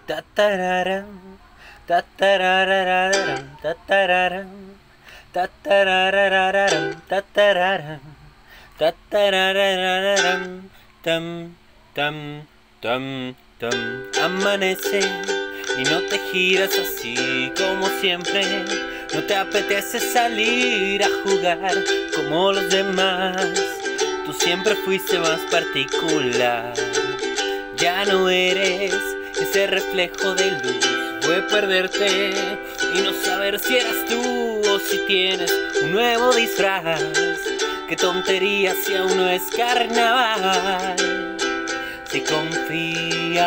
Tatararam, tatararararam, tatararam, tatararararam, tatararam, tatararararam, tam, tam, tam, tam. Amanece y no te giras así como siempre. No te apetece salir a jugar como los demás. Tú siempre fuiste más particular. Ya no eres ese reflejo de luz. Fue perderte y no saber si eras tú o si tienes un nuevo disfraz. Qué tontería si aún no es carnaval. Si confías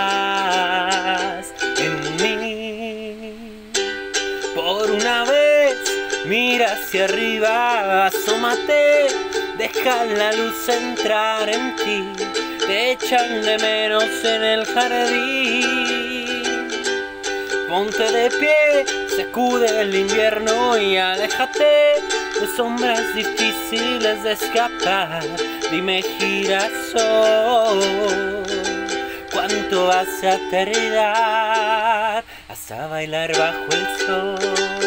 en mí, por una vez mira hacia arriba, asómate, deja la luz entrar en ti. Te echan de menos en el jardín. Ponte de pie, sacude el invierno y aléjate de sombras difíciles de escapar. Dime, girasol, ¿cuánto vas a tardar hasta bailar bajo el sol?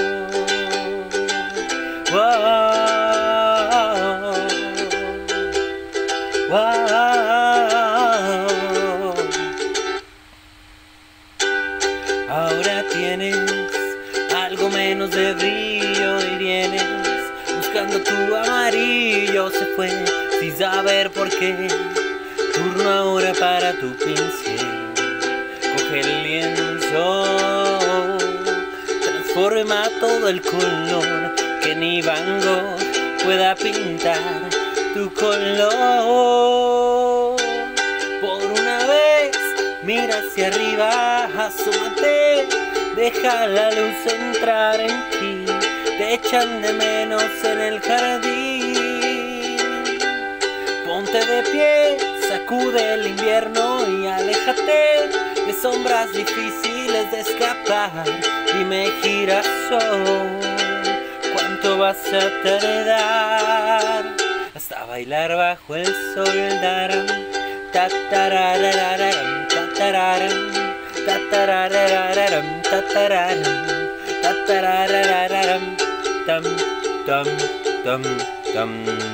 Wow, wow. Ahora tienes algo menos de brillo y vienes buscando tu amarillo. Se fue sin saber por qué. Turno ahora para tu pincel. Coge el lienzo, transforma todo el color, que ni Van Gogh pueda pintar tu color. Por una vez mira hacia arriba, asómate, deja la luz entrar en ti. Te echan de menos en el jardín. Ponte de pie, sacude el invierno y aléjate de sombras difíciles de escapar. Dime, girasol, ¿cuánto vas a tardar hasta bailar bajo el sol? Daram, tatararararam, tatararam, tatararararam, tatararam, tatararararam, tam, tam, tam, tam.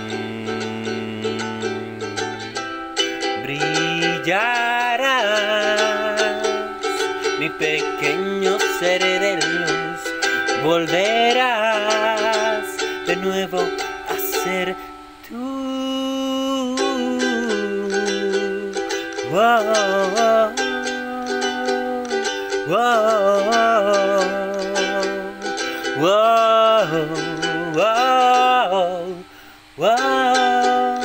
Brillarás, mi pequeño ser de luz. Volverás de nuevo a ser tú. Wow, wow, wow, wow, wow.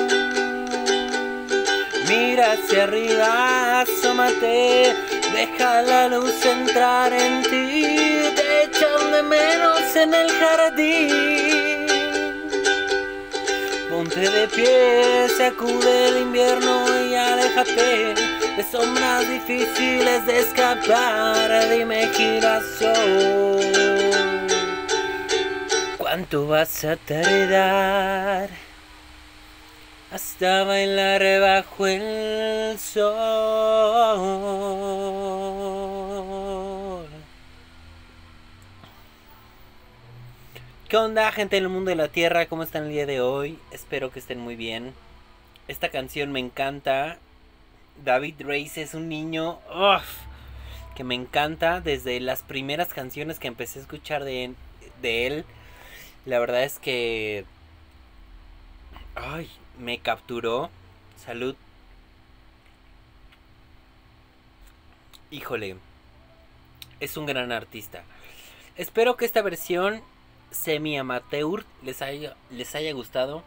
Mira hacia arriba, asómate, deja la luz entrar en ti. Te echan de menos en el jardín. Ponte de pie, sacude el invierno y aléjate de sombras difíciles de escapar. Dime, girasol, ¿cuánto vas a tardar hasta bailar bajo el sol? ¿Qué onda, gente del mundo de la tierra? ¿Cómo están el día de hoy? Espero que estén muy bien. Esta canción me encanta. David Reyes es un niño que me encanta. Desde las primeras canciones que empecé a escuchar de él, la verdad es que me capturó. Salud. Híjole, es un gran artista. Espero que esta versión semi amateur les haya gustado.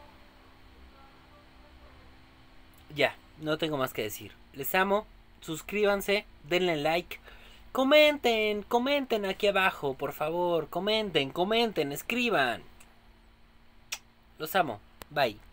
Ya, no tengo más que decir. Les amo, suscríbanse, denle like, comenten aquí abajo, por favor, comenten, escriban. Los amo, bye.